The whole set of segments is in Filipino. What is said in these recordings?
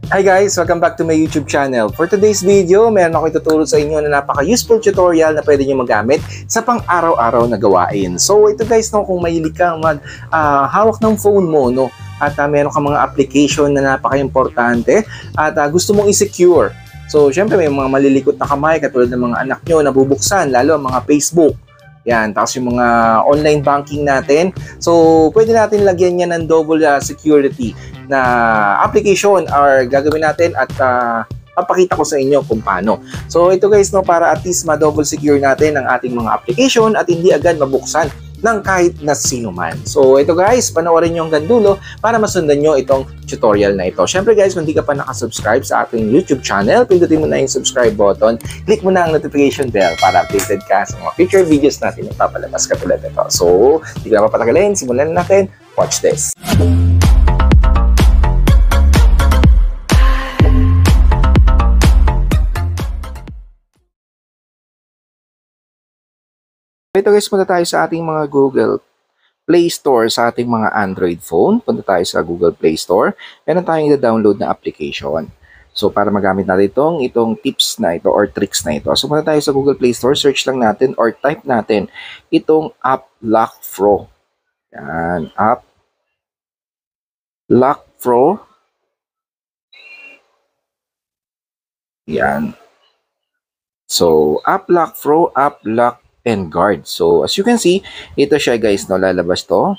Hi guys! Welcome back to my YouTube channel. For today's video, meron ako ituturo sa inyo na napaka-useful tutorial na pwede nyo magamit sa pang-araw-araw na gawain. So ito guys, no, kung mahilig kang hawak ng phone mo, no, at meron kang mga application na napaka-importante at gusto mong i-secure. So syempre may mga malilikot na kamay katulad ng mga anak nyo na bubuksan, lalo ang mga Facebook. Yan, tapos yung mga online banking natin. So, pwede natin lagyan yan ng double security na application or gagawin natin at papakita ko sa inyo kung paano. So, ito guys, no, para at least ma-double secure natin ang ating mga application at hindi agad mabuksan ng kahit na sino man. So, ito guys, panoorin nyo hanggang dulo para masundan nyo itong tutorial na ito. Syempre guys, kung di ka pa nakasubscribe sa ating YouTube channel, pindutin mo na yung subscribe button, click mo na ang notification bell para updated ka sa mga future videos natin na papalabas katulad nito. So, hindi ka na papatagalin, simulan na natin. Watch this! Ito guys, punta tayo sa ating mga Google Play Store sa ating mga Android phone. Punta tayo sa Google Play Store. Meron tayong i-download na application. So, para magamit natin itong tips na ito or tricks na ito. So, punta tayo sa Google Play Store. Search lang natin or type natin itong App Lock Pro. Yan. App Lock Pro. Yan. So, App Lock Pro, App Lock and Guard. So, as you can see, ito siya guys, no, lalabas to.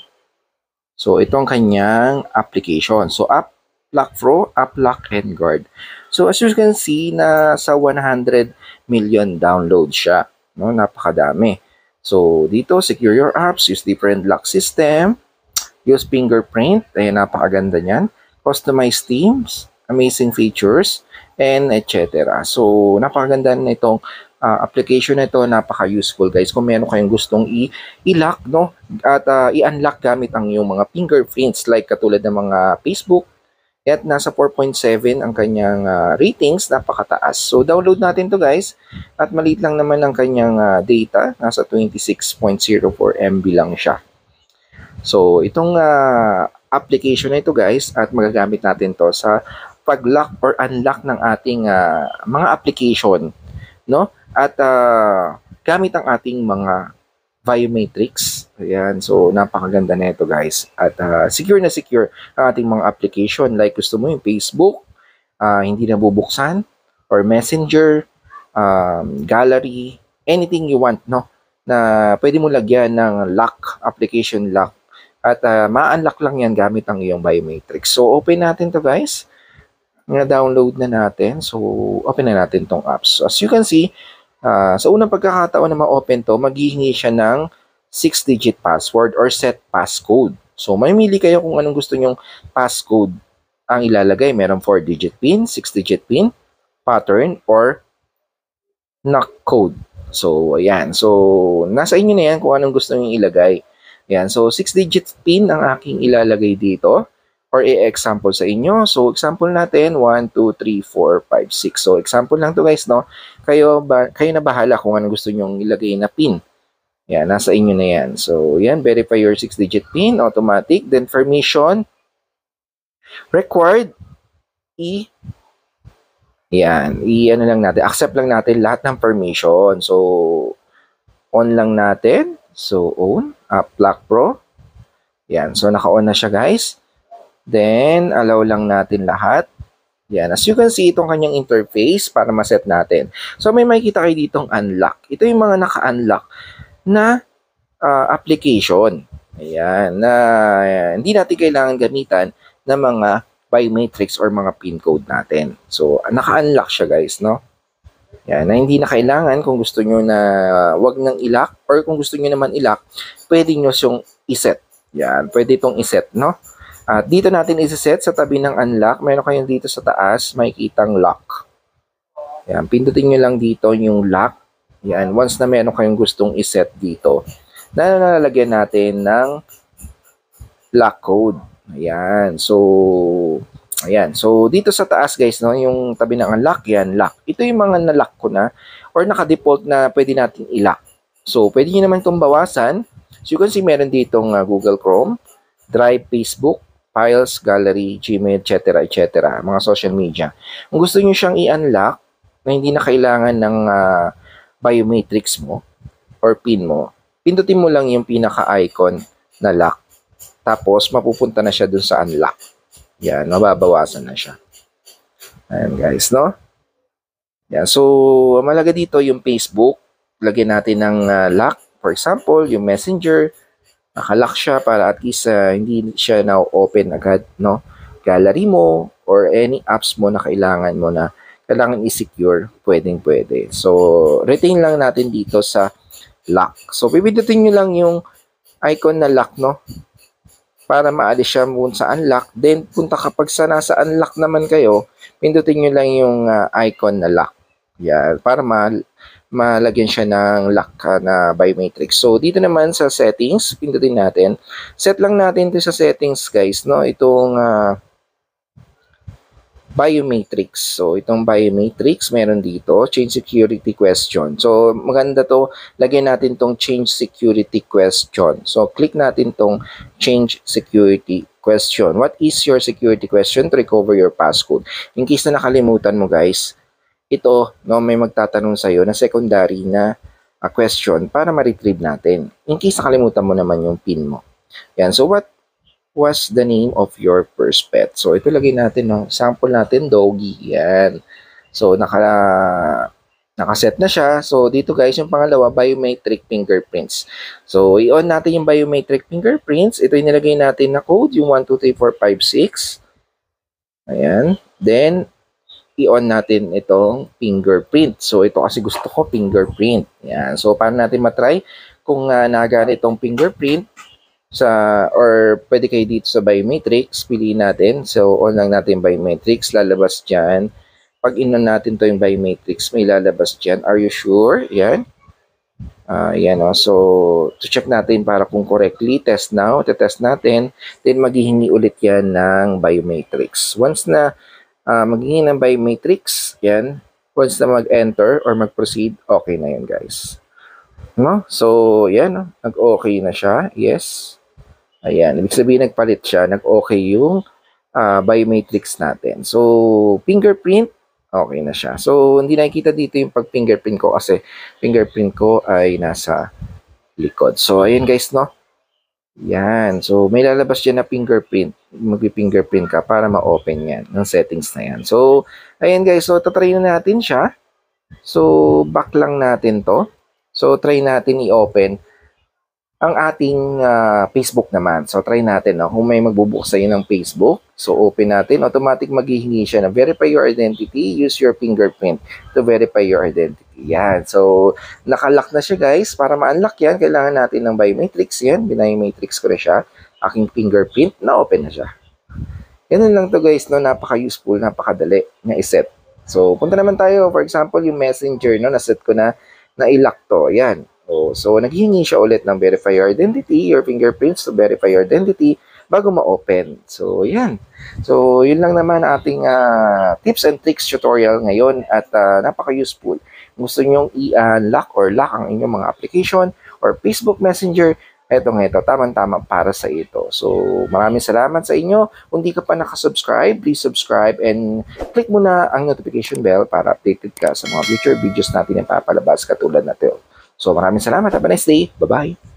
So, ito ang kanyang application. So, App Lock Pro, App Lock and Guard. So, as you can see, nasa 100 million download siya. No? Napakadami. So, dito, secure your apps, use different lock system, use fingerprint, ayan, napakaganda niyan. Customize themes, amazing features, and etc. So, napakaganda na itong application na ito, napaka-useful guys. Kung meron kayong gustong i-lock, no? At i-unlock gamit ang yung mga fingerprints like katulad ng mga Facebook. At nasa 4.7 ang kanyang ratings, napakataas. So download natin to guys. At maliit lang naman ang kanyang data, nasa 26.04 MB lang siya. So itong application na ito guys, at magagamit natin to sa pag-lock or unlock ng ating mga application, no? At gamit ang ating mga biometrics. Ayan. So, napakaganda na ito guys. At secure na secure ang ating mga application. Like gusto mo yung Facebook, hindi na bubuksan, or Messenger, gallery, anything you want, no? Na pwede mo lagyan ng lock, application lock. At ma-unlock lang yan gamit ang iyong biometrics. So, open natin to guys. Na-download na natin. So, open na natin tong apps. So, as you can see, sa unang pagkakataon na ma-open to, maghihingi siya ng 6-digit password or set passcode. So, mamili kayo kung anong gusto nyong passcode ang ilalagay. Meron 4-digit PIN, 6-digit PIN, pattern, or knock code. So, ayan. So, nasa inyo na yan kung anong gusto nyong ilagay. Ayan. So, 6-digit PIN ang aking ilalagay dito. Or i-example sa inyo. So, example natin, 1, 2, 3, 4, 5, 6. So, example lang to guys, no? Kayo na bahala kung ano gusto nyong ilagay na PIN. Yan, nasa inyo na yan. So, yan, verify your 6-digit PIN, automatic. Then, permission, required, ano lang natin, accept lang natin lahat ng permission. So, on lang natin. So, on, App Lock Pro. Yan, so naka-on na siya guys. Then, allow lang natin lahat. Yan. As you can see, itong kanyang interface para ma-set natin. So, may makikita kayo ditong unlock. Ito yung mga naka-unlock na application. Ayan. Na hindi natin kailangan gamitan ng mga biometrics or mga PIN code natin. So, naka-unlock siya guys, no? Yan. Na hindi na kailangan kung gusto nyo na wag nang i-lock or kung gusto nyo naman i-lock, pwede nyo siyang i-set. Yan. Pwede itong i-set, no? At dito natin isa-set sa tabi ng unlock. Meron kayong dito sa taas, makikitang lock. Yan, pindutin nyo lang dito yung lock. Yan, once na meron kayong gustong iset dito, nalalagyan natin ng lock code. Ayan, so dito sa taas guys, no, yung tabi ng unlock, yan, lock. Ito yung mga na-lock ko na or naka-default na pwede natin i-lock. So, pwede nyo naman itong bawasan. So, you can see meron ditong Google Chrome, Drive, Facebook, files, gallery, Gmail, etc., etc., mga social media. Kung gusto nyo siyang i-unlock na hindi na kailangan ng biometrics mo or PIN mo, pindutin mo lang yung pinaka-icon na lock. Tapos, mapupunta na siya dun sa unlock. Yan, mababawasan na siya. Ayan guys, no? Yan, so, malaga dito yung Facebook. Lagyan natin ng lock. For example, yung Messenger, nakalock siya para at least hindi siya now open agad, no? Gallery mo or any apps mo na kailangan mo na kailangan i-secure, pwedeng-pwede. So, retain lang natin dito sa lock. So, pipindutin nyo lang yung icon na lock, no? Para maalis siya muna sa unlock. Then, kapag nasa unlock naman kayo, pindutin nyo lang yung icon na lock. Yan, para malagyan siya ng lock na biometrics. So, dito naman sa settings, pindutin natin. Set lang natin ito sa settings, guys, no? Itong biometrics. So, itong biometrics, meron dito, change security question. So, maganda to, lagyan natin tong change security question. So, click natin tong change security question. What is your security question to recover your passcode? In case na nakalimutan mo, guys, ito, no, may magtatanong sa'yo na secondary na question para ma-retrieve natin. In case nakalimutan mo naman yung PIN mo. Yan. So, what was the name of your first pet? So, ito lagay natin, no? Sample natin, doggy. Yan. So, nakaset na siya. So, dito guys, yung pangalawa, biometric fingerprints. So, i-on natin yung biometric fingerprints. Ito yung nilagay natin na code, yung 123456. Ayan. Then, i-on natin itong fingerprint. So, ito kasi gusto ko fingerprint. Yan. So, paano natin matry kung nagana itong fingerprint or pwede kayo dito sa biometrics, piliin natin. So, on lang natin biometrics, lalabas dyan. Pag in-on natin to yung biometrics, may lalabas dyan. Are you sure? Yan. Yan o. So, to check natin para kung correctly, test now, test natin, then maghihingi ulit yan ng biometrics. Once na magiging ng biometrics, yan. Once na mag-enter or mag-proceed, okay na yun, guys. No? So, yan. Nag-okay na siya. Yes. Ayan. Ibig sabihin, nagpalit siya. Nag-okay yung biometrics natin. So, fingerprint, okay na siya. So, hindi nakikita dito yung pag-fingerprint ko kasi fingerprint ko ay nasa likod. So, ayan, guys, no? Yan. So, may lalabas dyan na fingerprint. Mag-fingerprint ka para ma-open yan ng settings na yan. So, ayan guys. So, tatry na natin siya. So, back lang natin to. So, try natin i-open ang ating Facebook naman. So, try natin. No? Kung may magbubukas sa'yo ng Facebook, so, open natin. Automatic maghihingi siya na verify your identity. Use your fingerprint to verify your identity. Yan. So, nakalock na siya, guys. Para ma-unlock yan, kailangan natin ng biometrics. Yan. Biometrics ko na siya. Aking fingerprint, na-open na siya. Ganun lang to, guys. No? Napaka-useful, napakadali na iset. So, punta naman tayo. For example, yung Messenger, no? Naset ko na i-lock to. Yan. So, naghihingi siya ulit ng verify your identity, your fingerprints to verify your identity bago ma-open. So, yan. So, yun lang naman ating tips and tricks tutorial ngayon at napaka-useful. Gusto nyong i-unlock or lock ang inyong mga application or Facebook Messenger, etong ito, tamang-tama para sa ito. So, maraming salamat sa inyo. Kung di ka pa nakasubscribe, please subscribe and click mo na ang notification bell para updated ka sa mga future videos natin na papalabas katulad na ito. So, maraming salamat. Have a nice day. Bye-bye.